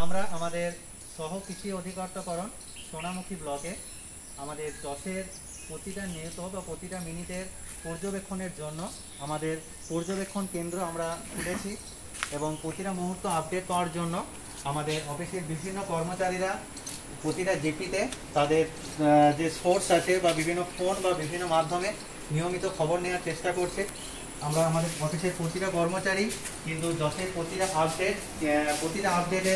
আমরা আমাদের সহ কৃষি অধিকর্তাকরণ সোনামুখী ব্লকে আমাদের যশের প্রতিটা নিয়ত বা প্রতিটা মিনিটের পর্যবেক্ষণের জন্য আমাদের পর্যবেক্ষণ কেন্দ্র আমরা খুলেছি এবং প্রতিটা মুহূর্ত আপডেট পাওয়ার জন্য আমাদের অফিসের বিভিন্ন কর্মচারীরা প্রতিটা জিপিতে তাদের যে সোর্স আছে বা বিভিন্ন ফোন বা বিভিন্ন মাধ্যমে নিয়মিত খবর নেওয়ার চেষ্টা করছে। আমরা আমাদের অফিসের প্রতিটা কর্মচারী কিন্তু যশের প্রতিটা আপডেটে